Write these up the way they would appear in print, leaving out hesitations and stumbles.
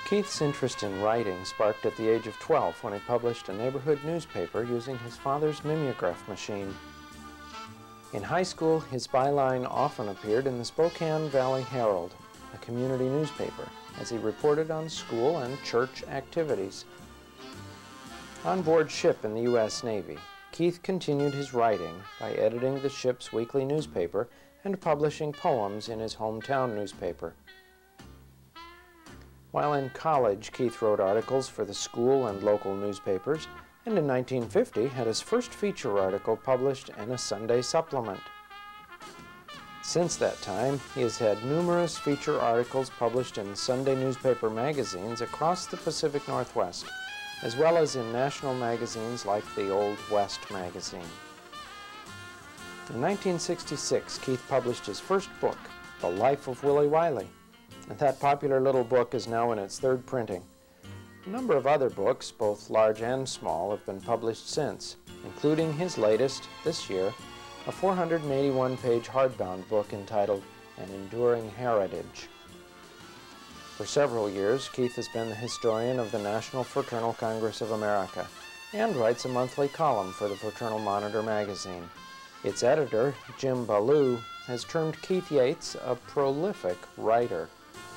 Keith's interest in writing sparked at the age of 12 when he published a neighborhood newspaper using his father's mimeograph machine. In high school, his byline often appeared in the Spokane Valley Herald, a community newspaper, as he reported on school and church activities. On board ship in the U.S. Navy, Keith continued his writing by editing the ship's weekly newspaper and publishing poems in his hometown newspaper. While in college, Keith wrote articles for the school and local newspapers, and in 1950 had his first feature article published in a Sunday supplement. Since that time, he has had numerous feature articles published in Sunday newspaper magazines across the Pacific Northwest, as well as in national magazines like the Old West magazine. In 1966, Keith published his first book, The Life of Willie Wiley, and that popular little book is now in its third printing. A number of other books, both large and small, have been published since, including his latest, this year, a 481-page hardbound book entitled An Enduring Heritage. For several years, Keith has been the historian of the National Fraternal Congress of America and writes a monthly column for the Fraternal Monitor magazine. Its editor, Jim Ballou, has termed Keith Yates a prolific writer.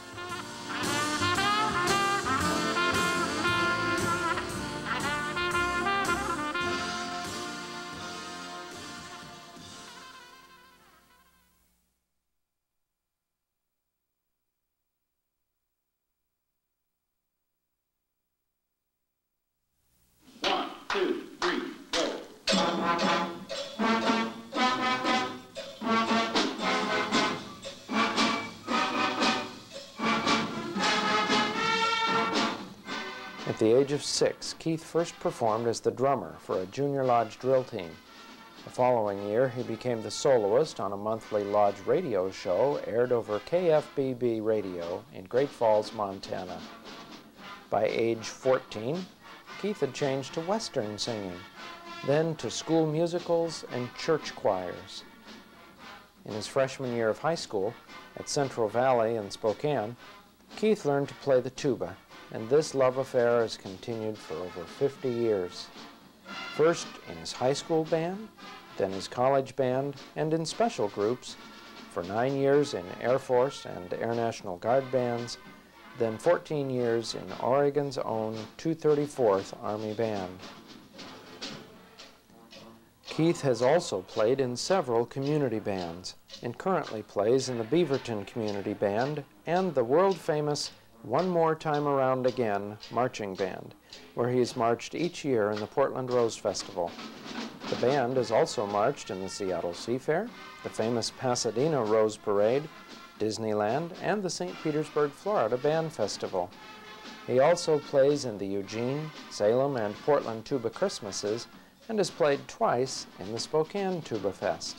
At the age of 6, Keith first performed as the drummer for a junior lodge drill team. The following year, he became the soloist on a monthly lodge radio show aired over KFBB radio in Great Falls, Montana. By age 14, Keith had changed to Western singing, then to school musicals and church choirs. In his freshman year of high school, at Central Valley in Spokane, Keith learned to play the tuba, and this love affair has continued for over 50 years. First in his high school band, then his college band, and in special groups, for 9 years in Air Force and Air National Guard bands, then 14 years in Oregon's own 234th Army Band. Keith has also played in several community bands and currently plays in the Beaverton Community Band and the world-famous One More Time Around Again marching band, where he has marched each year in the Portland Rose Festival. The band has also marched in the Seattle Seafair, the famous Pasadena Rose Parade, Disneyland, and the St. Petersburg, Florida Band Festival. He also plays in the Eugene, Salem, and Portland Tuba Christmases, and has played twice in the Spokane Tuba Fest.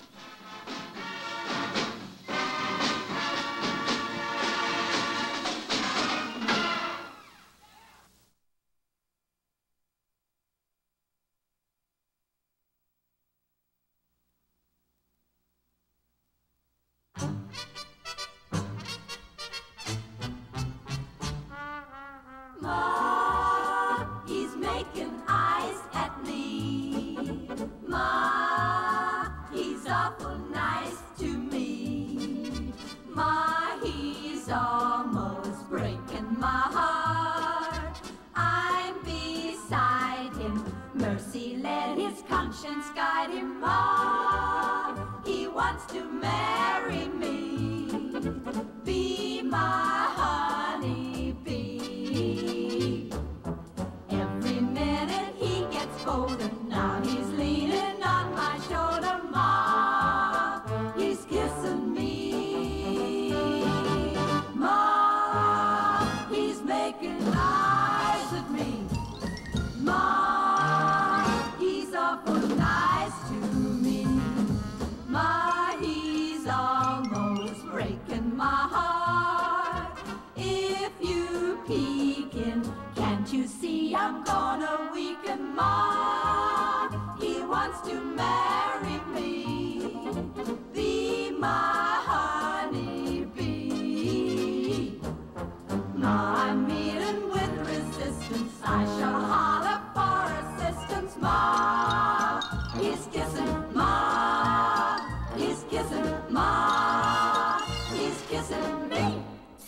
He's almost breaking my heart. Ma. He's kissing Ma. He's kissing Ma. He's kissing me.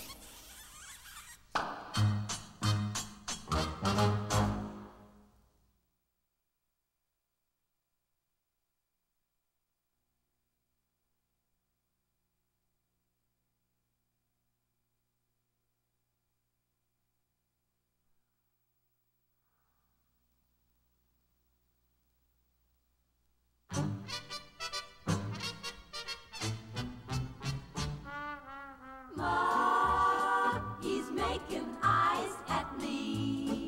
Ma, he's making eyes at me.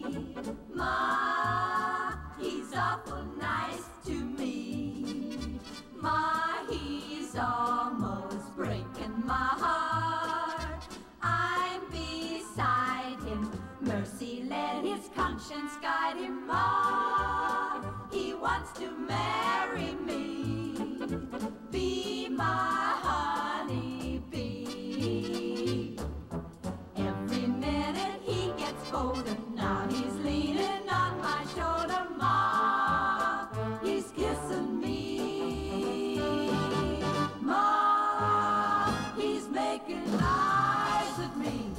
Ma, he's awful nice to me. Ma, he's almost breaking my heart. I'm beside him. Mercy, let his conscience guide him. Ma, he wants to marry me. Be my honey bee. Every minute he gets bolder. Now he's leaning on my shoulder. Ma, he's kissing me. Ma, he's making eyes at me.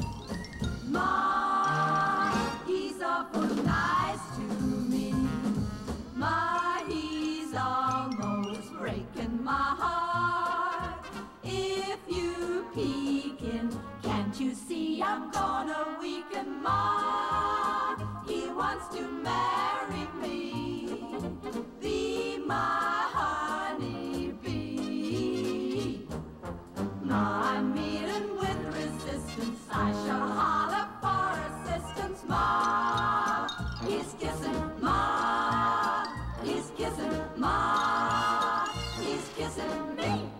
Ma, he's awful nice to me. Ma, he's almost breaking my heart. If you peeking, can't you see I'm gonna weaken? Ma, he wants to marry me. Be my honey bee. Ma, I'm meeting with resistance. I shall holler for assistance. Ma, he's kissing Ma. He's kissing Ma. He's kissing me.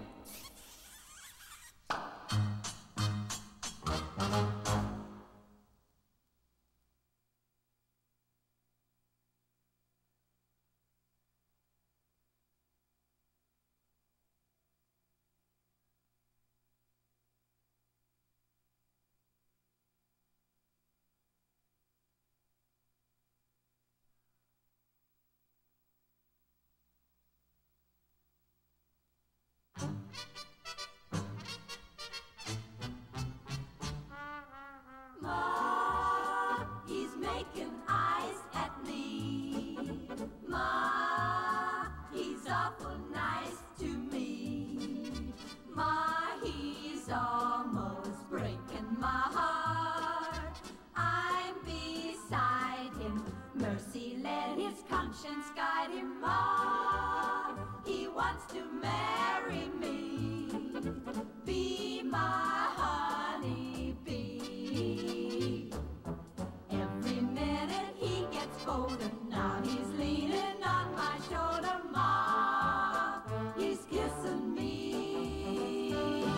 Ma, he's making eyes at me. Ma, he's awful nice to me. Ma, he's almost breaking my heart. I'm beside him. Mercy, let his conscience guide him. Ma, he wants to marry me. Be my honey bee. Every minute he gets bolder. Now he's leaning on my shoulder. Ma, he's kissing me.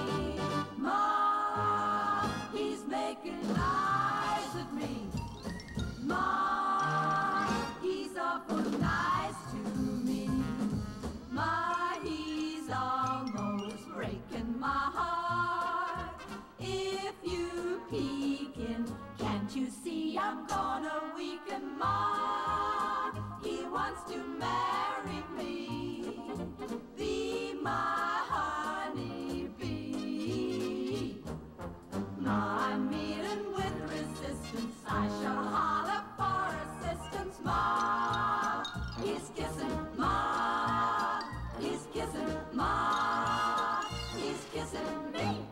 Ma, he's making eyes at me. Ma, he's awful nice to me. Ma, he's almost breaking my heart. If you peeking, can't you see I'm gonna weaken? Ma, he wants to marry me. Be my honey bee. Ma, I'm meeting with resistance. I shall holler for assistance. Ma, he's kissing Ma. He's kissing Ma. He's kissing me.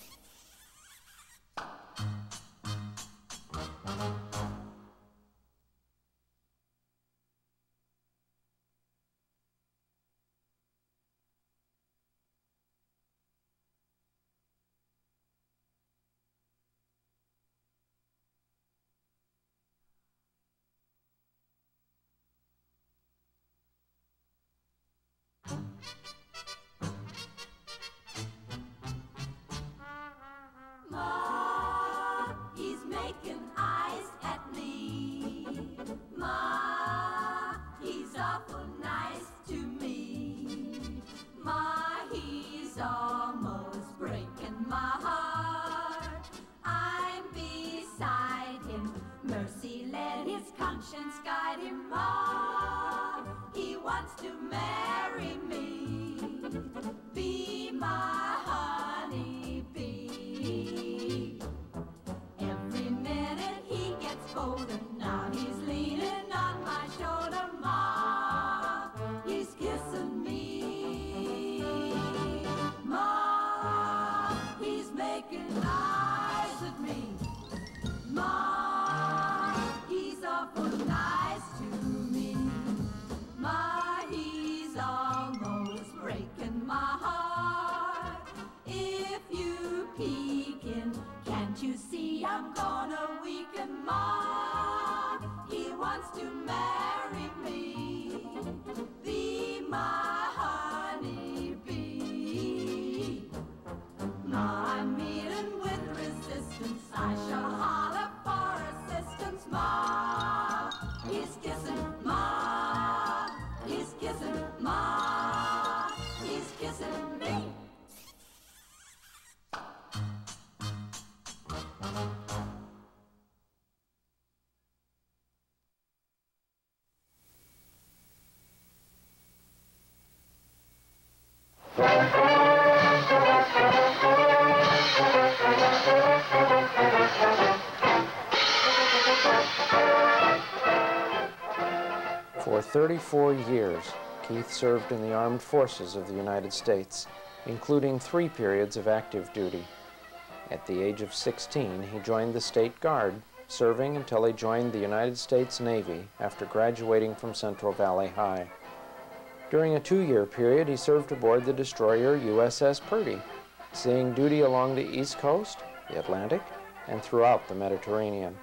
Ma, he's making eyes at me. Ma, he's awful nice to me. Ma, he's almost breaking my heart. I'm beside him. Mercy, let his conscience guide him. Ma, me, I'm gonna weaken Ma. He wants to marry me, be my honey bee. Ma, I'm meeting with resistance. I shall holler for assistance. Ma, he's kissing Ma. He's kissing Ma. He's kissing me. For 34 years, Keith served in the armed forces of the United States, including 3 periods of active duty. At the age of 16, he joined the State Guard, serving until he joined the United States Navy after graduating from Central Valley High. During a 2-year period, he served aboard the destroyer USS Purdy, seeing duty along the East Coast, the Atlantic, and throughout the Mediterranean.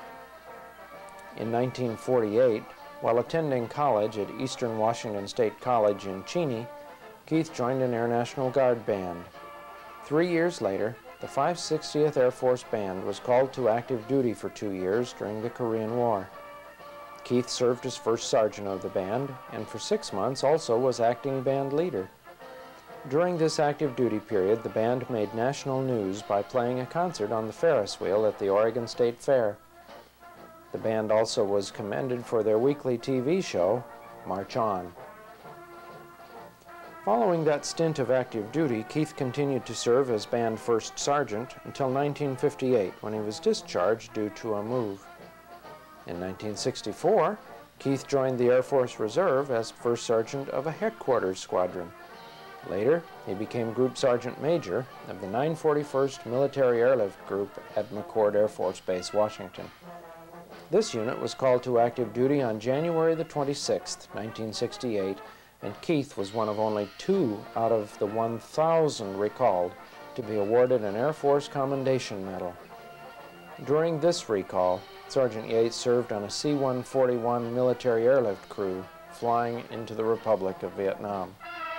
In 1948, while attending college at Eastern Washington State College in Cheney, Keith joined an Air National Guard band. 3 years later, the 560th Air Force Band was called to active duty for 2 years during the Korean War. Keith served as first sergeant of the band, and for 6 months also was acting band leader. During this active duty period, the band made national news by playing a concert on the Ferris wheel at the Oregon State Fair. The band also was commended for their weekly TV show, March On. Following that stint of active duty, Keith continued to serve as band first sergeant until 1958, when he was discharged due to a move. In 1964, Keith joined the Air Force Reserve as first sergeant of a headquarters squadron. Later, he became Group Sergeant Major of the 941st Military Airlift Group at McChord Air Force Base, Washington. This unit was called to active duty on January the 26th, 1968, and Keith was one of only 2 out of the 1,000 recalled to be awarded an Air Force Commendation Medal. During this recall, Sergeant Yates served on a C-141 military airlift crew flying into the Republic of Vietnam.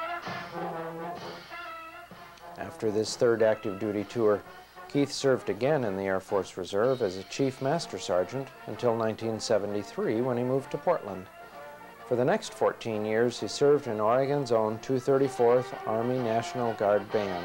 After this 3rd active duty tour, Keith served again in the Air Force Reserve as a Chief Master Sergeant until 1973, when he moved to Portland. For the next 14 years, he served in Oregon's own 234th Army National Guard Band.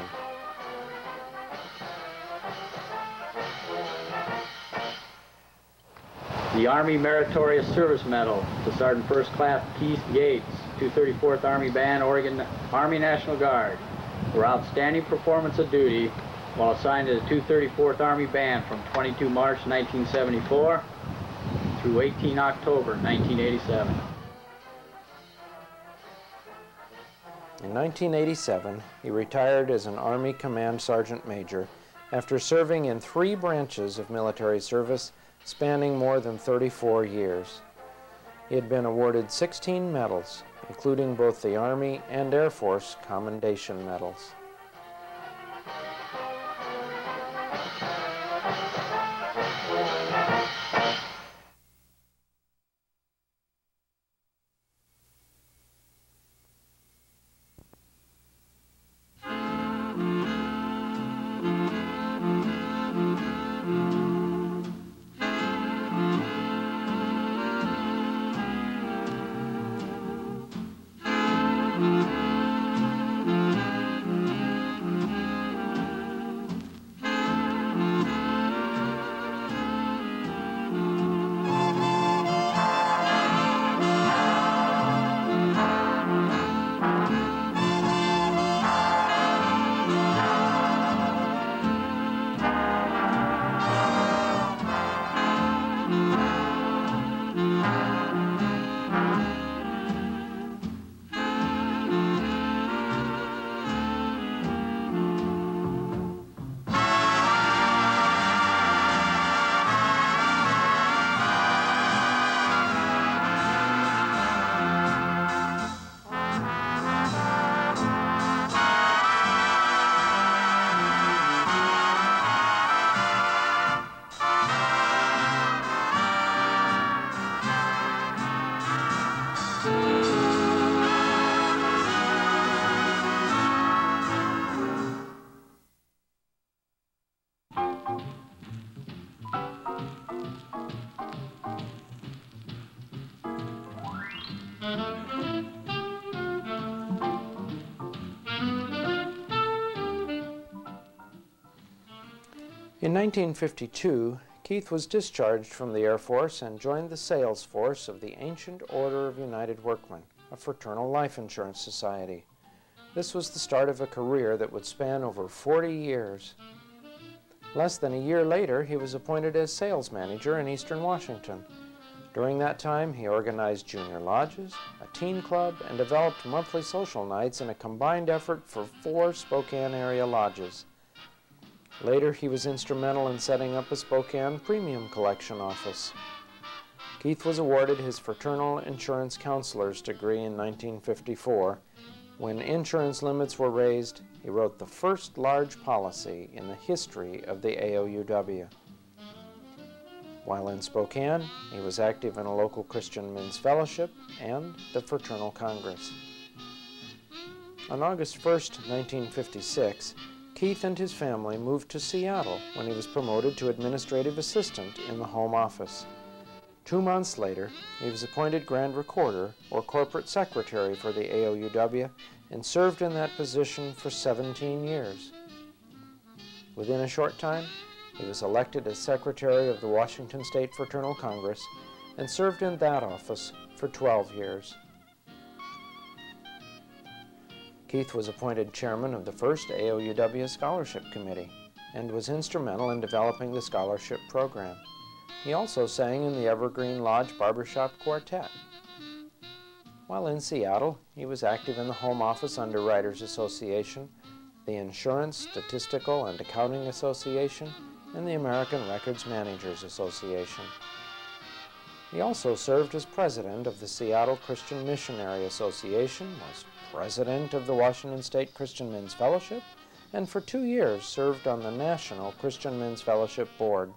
The Army Meritorious Service Medal to Sergeant First Class Keith Yates, 234th Army Band, Oregon Army National Guard, for outstanding performance of duty while assigned to the 234th Army Band from 22 March 1974 through 18 October 1987. In 1987, he retired as an Army Command Sergeant Major after serving in 3 branches of military service spanning more than 34 years. He had been awarded 16 medals, including both the Army and Air Force Commendation Medals. In 1952, Keith was discharged from the Air Force and joined the sales force of the Ancient Order of United Workmen, a fraternal life insurance society. This was the start of a career that would span over 40 years. Less than a year later, he was appointed as sales manager in Eastern Washington. During that time, he organized junior lodges, a teen club, and developed monthly social nights in a combined effort for 4 Spokane area lodges. Later, he was instrumental in setting up a Spokane premium collection office. Keith was awarded his Fraternal Insurance Counselor's degree in 1954. When insurance limits were raised, he wrote the first large policy in the history of the AOUW. While in Spokane, he was active in a local Christian Men's Fellowship and the Fraternal Congress. On August 1, 1956, Keith and his family moved to Seattle when he was promoted to administrative assistant in the home office. 2 months later, he was appointed Grand Recorder or Corporate Secretary for the AOUW and served in that position for 17 years. Within a short time, he was elected as Secretary of the Washington State Fraternal Congress and served in that office for 12 years. Keith was appointed chairman of the first AOUW Scholarship Committee and was instrumental in developing the scholarship program. He also sang in the Evergreen Lodge Barbershop Quartet. While in Seattle, he was active in the Home Office Underwriters Association, the Insurance, Statistical, and Accounting Association, and the American Records Managers Association. He also served as president of the Seattle Christian Missionary Association, was president of the Washington State Christian Men's Fellowship, and for 2 years served on the National Christian Men's Fellowship Board.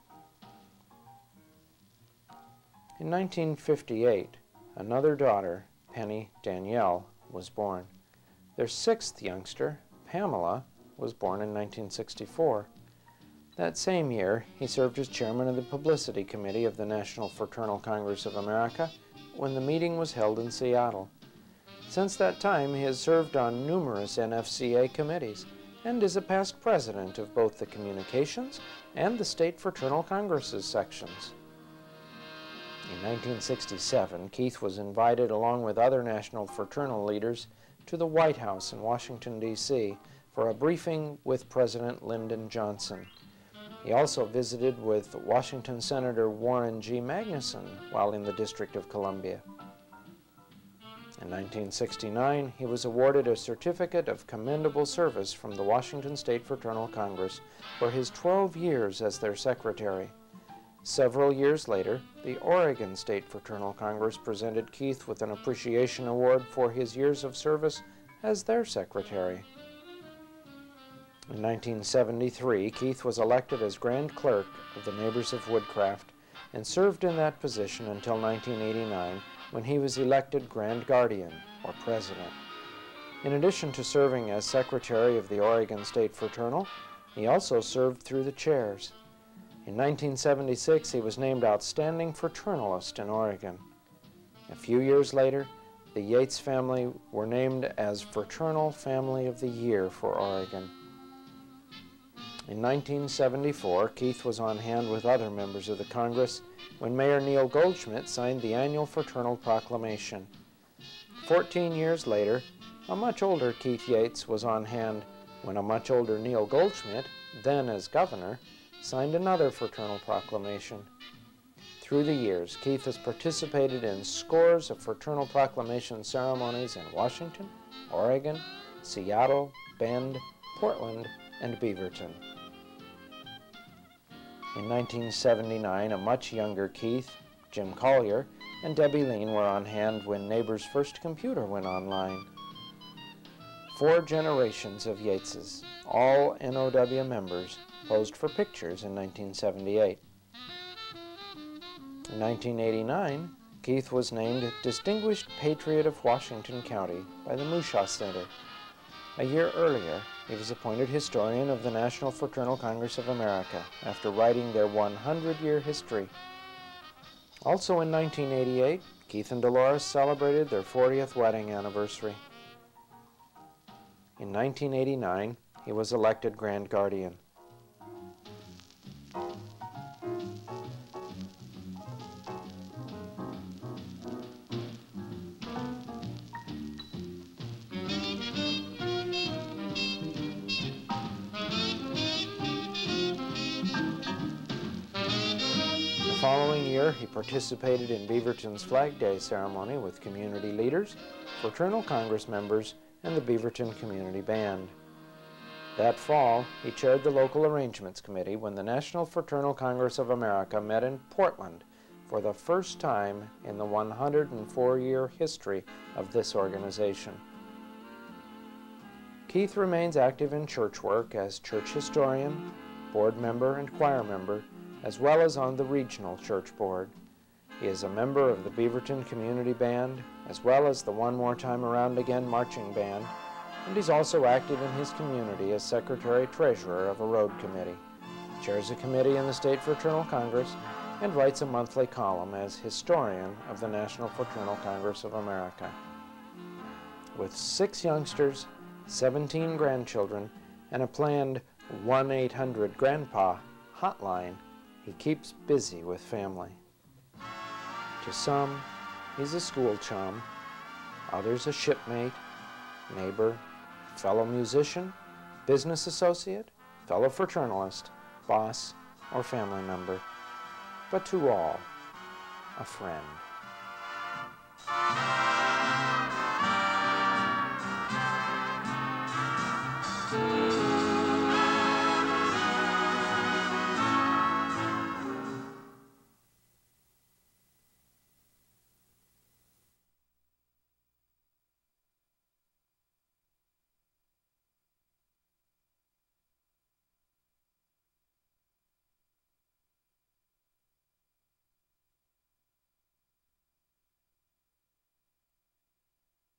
In 1958, another daughter, Penny Danielle, was born. Their 6th youngster, Pamela, was born in 1964. That same year, he served as chairman of the Publicity Committee of the National Fraternal Congress of America when the meeting was held in Seattle. Since that time, he has served on numerous NFCA committees and is a past president of both the Communications and the State Fraternal Congresses sections. In 1967, Keith was invited along with other national fraternal leaders to the White House in Washington, D.C. for a briefing with President Lyndon Johnson. He also visited with Washington Senator Warren G. Magnuson while in the District of Columbia. In 1969, he was awarded a Certificate of Commendable Service from the Washington State Fraternal Congress for his 12 years as their secretary. Several years later, the Oregon State Fraternal Congress presented Keith with an appreciation award for his years of service as their secretary. In 1973, Keith was elected as Grand Clerk of the Neighbors of Woodcraft and served in that position until 1989, when he was elected Grand Guardian, or President. In addition to serving as Secretary of the Oregon State Fraternal, he also served through the chairs. In 1976, he was named Outstanding Fraternalist in Oregon. A few years later, the Yates family were named as Fraternal Family of the Year for Oregon. In 1974, Keith was on hand with other members of the Congress when Mayor Neil Goldschmidt signed the annual Fraternal Proclamation. 14 years later, a much older Keith Yates was on hand when a much older Neil Goldschmidt, then as governor, signed another Fraternal Proclamation. Through the years, Keith has participated in scores of Fraternal Proclamation ceremonies in Washington, Oregon, Seattle, Bend, Portland, and Beaverton. In 1979, a much younger Keith, Jim Collier, and Debbie Lean were on hand when Neighbor's first computer went online. 4 generations of Yateses, all NOW members, posed for pictures in 1978. In 1989, Keith was named Distinguished Patriot of Washington County by the Mushaw Center. A year earlier, he was appointed Historian of the National Fraternal Congress of America after writing their 100-year history. Also in 1988, Keith and Dolores celebrated their 40th wedding anniversary. In 1989, he was elected Grand Guardian. The following year, he participated in Beaverton's Flag Day ceremony with community leaders, Fraternal Congress members, and the Beaverton Community Band. That fall, he chaired the local arrangements committee when the National Fraternal Congress of America met in Portland for the first time in the 104-year history of this organization. Keith remains active in church work as church historian, board member, and choir member, as well as on the regional church board. He is a member of the Beaverton Community Band, as well as the One More Time Around Again marching band, and he's also active in his community as secretary-treasurer of a road committee, chairs a committee in the State Fraternal Congress, and writes a monthly column as historian of the National Fraternal Congress of America. With 6 youngsters, 17 grandchildren, and a planned 1-800-GRANDPA hotline, he keeps busy with family. To some, he's a school chum, others a shipmate, neighbor, fellow musician, business associate, fellow fraternalist, boss, or family member, but to all, a friend.